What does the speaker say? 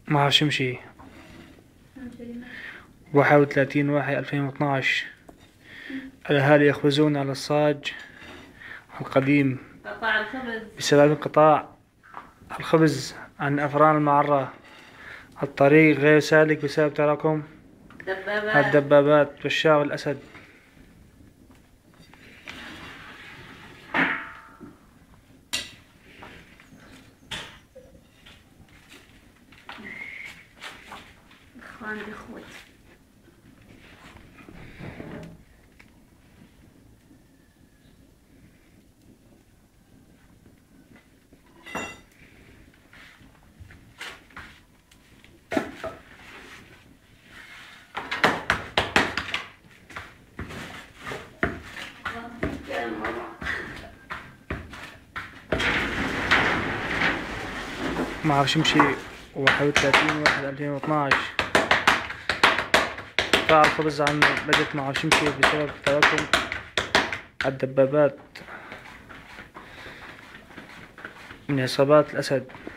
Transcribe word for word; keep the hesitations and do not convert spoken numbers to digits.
معرشمشة واحد وثلاثين واحد ألفين واثناعش. الأهالي يخبزون على الصاج القديم قطاع الخبز بسبب انقطاع الخبز عن أفران المعرة. الطريق غير سالك بسبب تراكم دبابات الدبابات والشاة والأسد. إخوان بإخوة. معرشمشة واحد وثلاثين واحد ألفين واثناعش. قطاع الخبز عن بلدة معرشمشة بسبب تراكم الدبابات من عصابات الأسد.